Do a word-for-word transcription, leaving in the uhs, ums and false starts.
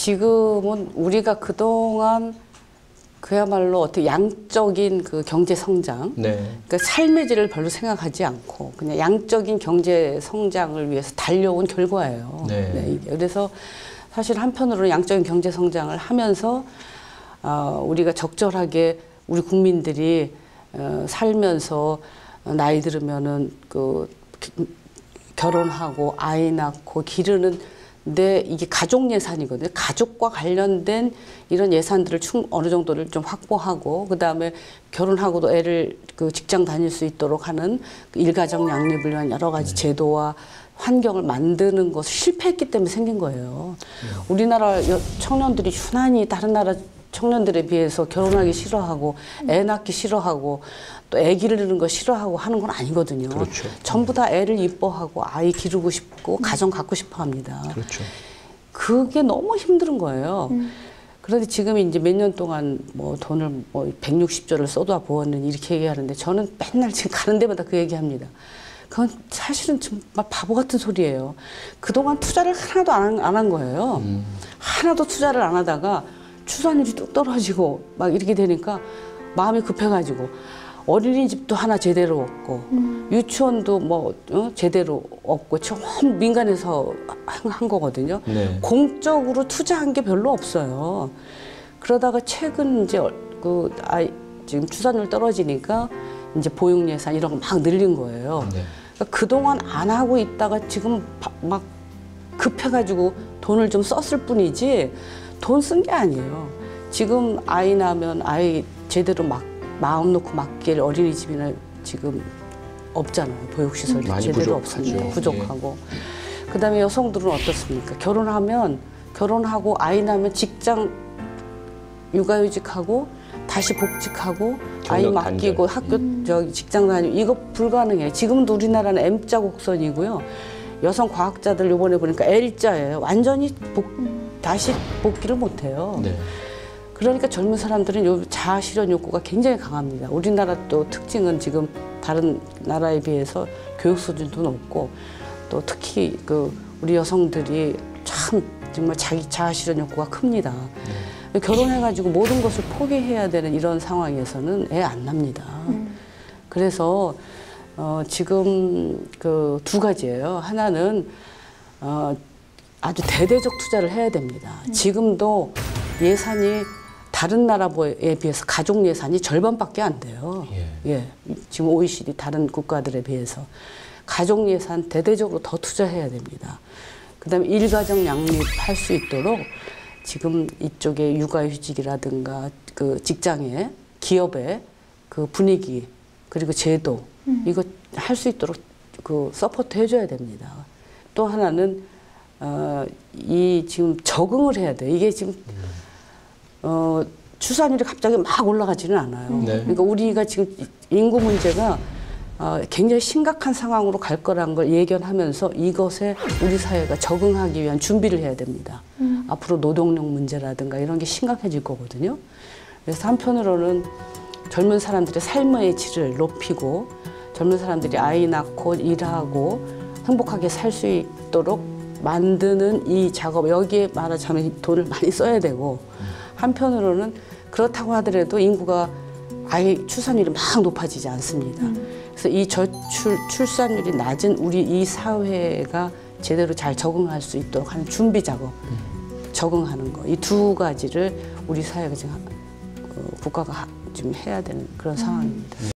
지금은 우리가 그동안 그야말로 어떻게 양적인 그 경제 성장, 네. 그러니까 삶의 질을 별로 생각하지 않고 그냥 양적인 경제 성장을 위해서 달려온 결과예요. 네. 네, 이게. 그래서 사실 한편으로는 양적인 경제 성장을 하면서 어, 우리가 적절하게 우리 국민들이 어, 살면서 나이 들으면은 그 결혼하고 아이 낳고 기르는 데 이게 가족 예산이거든요. 가족과 관련된 이런 예산들을 충 어느 정도를 좀 확보하고 그 다음에 결혼하고도 애를 그 직장 다닐 수 있도록 하는 그 일가정 양립을 위한 여러 가지 제도와 환경을 만드는 것을 실패했기 때문에 생긴 거예요. 우리나라 청년들이 유난히 다른 나라 청년들에 비해서 결혼하기 싫어하고 애 낳기 싫어하고 또 애 기르는 거 싫어하고 하는 건 아니거든요. 그렇죠. 전부 다 애를 이뻐하고 아이 기르고 싶고 가정 갖고 싶어 합니다. 그렇죠. 그게 너무 힘든 거예요. 음. 그런데 지금 이제 몇 년 동안 뭐 돈을 뭐 백육십 조를 쏟아 부었는 이렇게 얘기하는데 저는 맨날 지금 가는 데마다 그 얘기합니다. 그건 사실은 정말 바보 같은 소리예요. 그동안 투자를 하나도 안 한 거예요. 음. 하나도 투자를 안 하다가 출산율이 뚝 떨어지고 막 이렇게 되니까 마음이 급해가지고 어린이집도 하나 제대로 없고 음. 유치원도 뭐 어? 제대로 없고 처음 민간에서 한, 한 거거든요. 네. 공적으로 투자한 게 별로 없어요. 그러다가 최근 이제 그 아이 지금 출산율 떨어지니까 이제 보육 예산 이런 거 막 늘린 거예요. 네. 그러니까 그동안 안 하고 있다가 지금 막 급해가지고 돈을 좀 썼을 뿐이지 돈 쓴 게 아니에요. 지금 아이 낳으면 아이 제대로 막 마음 놓고 맡길 어린이집이나 지금 없잖아요. 보육시설이 제대로 없으니까 부족하고. 예. 그다음에 여성들은 어떻습니까? 결혼하면 결혼하고 아이 낳으면 직장 육아휴직하고 다시 복직하고 아이 맡기고 단절. 학교 음. 저기 직장 다니고 이거 불가능해요. 지금도 우리나라는 M자 곡선이고요. 여성 과학자들 이번에 보니까 L자예요. 완전히 복, 다시 복귀를 못해요. 네. 그러니까 젊은 사람들은 요 자아 실현 욕구가 굉장히 강합니다. 우리나라 또 특징은 지금 다른 나라에 비해서 교육 수준도 높고 또 특히 그 우리 여성들이 참 정말 자기 자아 실현 욕구가 큽니다. 네. 결혼해가지고 모든 것을 포기해야 되는 이런 상황에서는 애 안 납니다. 음. 그래서 어, 지금 그 두 가지예요. 하나는 어, 아주 대대적 투자를 해야 됩니다. 음. 지금도 예산이 다른 나라에 비해서 가족 예산이 절반밖에 안 돼요. 예. 예. 지금 오이시디 다른 국가들에 비해서 가족 예산 대대적으로 더 투자해야 됩니다. 그다음에 일가정 양립할 수 있도록 지금 이쪽에 육아휴직이라든가 그 직장에 기업의 그 분위기 그리고 제도 음. 이거 할 수 있도록 그 서포트 해줘야 됩니다. 또 하나는 어, 이 지금 적응을 해야 돼. 이게 지금 음. 어, 출산율이 갑자기 막 올라가지는 않아요. 네. 그러니까 우리가 지금 인구 문제가 어, 굉장히 심각한 상황으로 갈 거라는 걸 예견하면서 이것에 우리 사회가 적응하기 위한 준비를 해야 됩니다. 음. 앞으로 노동력 문제라든가 이런 게 심각해질 거거든요. 그래서 한편으로는 젊은 사람들의 삶의 질을 높이고 젊은 사람들이 아이 낳고 일하고 행복하게 살 수 있도록 만드는 이 작업, 여기에 말하자면 돈을 많이 써야 되고 한편으로는 그렇다고 하더라도 인구가 아이 출산율이 막 높아지지 않습니다. 음. 그래서 이 저출 출산율이 낮은 우리 이 사회가 제대로 잘 적응할 수 있도록 하는 준비 작업, 음. 적응하는 거, 이 두 가지를 우리 사회가 지금 어, 국가가 지금 해야 되는 그런 음. 상황입니다.